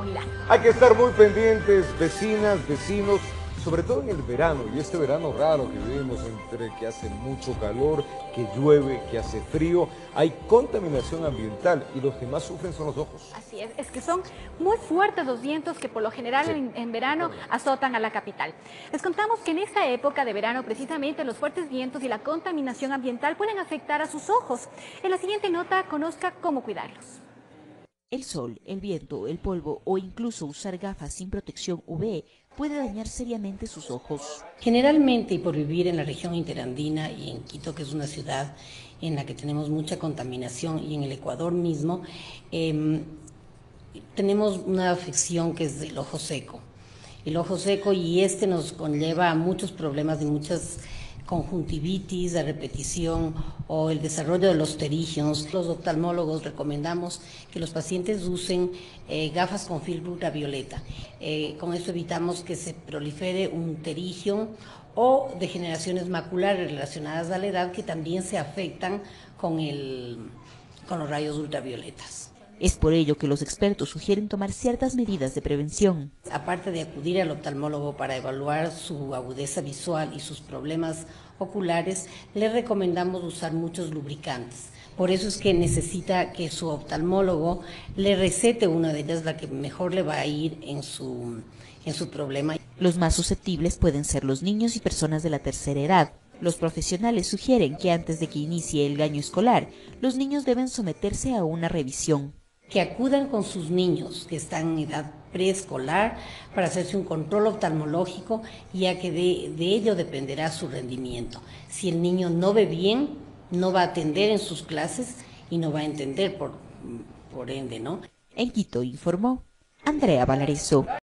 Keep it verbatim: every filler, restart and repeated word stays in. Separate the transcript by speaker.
Speaker 1: Hay que estar muy pendientes, vecinas, vecinos, sobre todo en el verano, y este verano raro que vivimos, entre que hace mucho calor, que llueve, que hace frío, hay contaminación ambiental y los que más sufren son los ojos.
Speaker 2: Así es, es que son muy fuertes los vientos que por lo general
Speaker 1: Sí.
Speaker 2: en, en verano azotan a la capital. Les contamos que en esta época de verano precisamente los fuertes vientos y la contaminación ambiental pueden afectar a sus ojos. En la siguiente nota conozca cómo cuidarlos.
Speaker 3: El sol, el viento, el polvo o incluso usar gafas sin protección U V puede dañar seriamente sus ojos.
Speaker 4: Generalmente, y por vivir en la región interandina y en Quito, que es una ciudad en la que tenemos mucha contaminación, y en el Ecuador mismo, eh, tenemos una afección que es el ojo seco. El ojo seco y este nos conlleva a muchos problemas y muchas conjuntivitis de repetición o el desarrollo de los pterígenos. Los oftalmólogos recomendamos que los pacientes usen eh, gafas con filtro ultravioleta. Eh, con esto evitamos que se prolifere un pterígeno o degeneraciones maculares relacionadas a la edad que también se afectan con, el, con los rayos ultravioletas.
Speaker 3: Es por ello que los expertos sugieren tomar ciertas medidas de prevención.
Speaker 4: Aparte de acudir al oftalmólogo para evaluar su agudeza visual y sus problemas oculares, le recomendamos usar muchos lubricantes. Por eso es que necesita que su oftalmólogo le recete una de ellas, la que mejor le va a ir en su, en su problema.
Speaker 3: Los más susceptibles pueden ser los niños y personas de la tercera edad. Los profesionales sugieren que antes de que inicie el año escolar, los niños deben someterse a una revisión.
Speaker 4: Que acudan con sus niños que están en edad preescolar para hacerse un control oftalmológico, ya que de, de ello dependerá su rendimiento. Si el niño no ve bien, no va a atender en sus clases y no va a entender por, por ende, ¿no?
Speaker 3: En Quito informó Andrea Valareso.